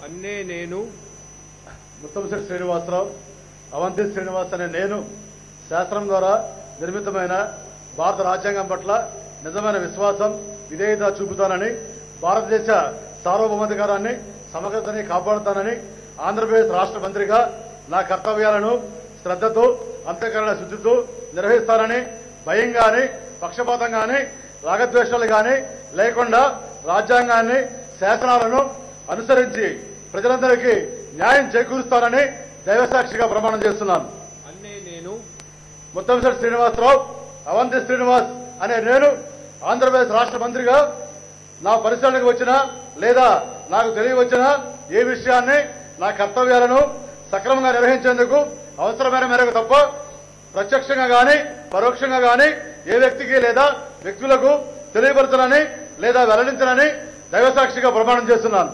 అన్నే నేను ముత్తంశెట్టి శ్రీనివాసరావు, అవంతి శ్రీనివాస్ అనే నేను శాస్త్రం ద్వారా నిర్మితమైన భారత రాజ్యాంగం పట్ల నిజమైన విశ్వాసం, విధేయత చూపుతానని, భారతదేశ సార్వభౌమాధికారాన్ని, సమగ్రతని కాపాడుతానని, ఆంధ్రప్రదేశ్ రాష్ట్ర మంత్రిగా నా కర్తవ్యాలను శ్రద్ధతో, అంతఃకరణ శుద్ధితో నిర్వహిస్తానని, భయం గాని, పక్షపాతం గాని, రాగద్వేషాలు గాని లేకుండా రాజ్యాంగాన్ని, శాసనాలను అనుసరించి ప్రజలందరికీ న్యాయం చేకూరుస్తానని దైవసాక్షిగా ప్రమాణం చేస్తున్నాను. అన్నే నేను ముత్తంశెట్టి శ్రీనివాసరావు, అవంతి శ్రీనివాస్ అనే నేను ఆంధ్రప్రదేశ్ రాష్ట్ర మంత్రిగా నా పరిశీలనకు వచ్చినా లేదా నాకు తెలియవచ్చినా ఏ విషయాన్ని, నా కర్తవ్యాలను సక్రమంగా నిర్వహించేందుకు అవసరమైన మేరకు తప్ప ప్రత్యక్షంగా గాని పరోక్షంగా గాని ఏ వ్యక్తికి లేదా వ్యక్తులకు తెలియపరచనని లేదా వెల్లడించనని దైవసాక్షిగా ప్రమాణం చేస్తున్నాను.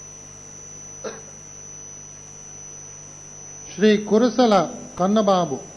శ్రీ కురసల కన్నబాబు.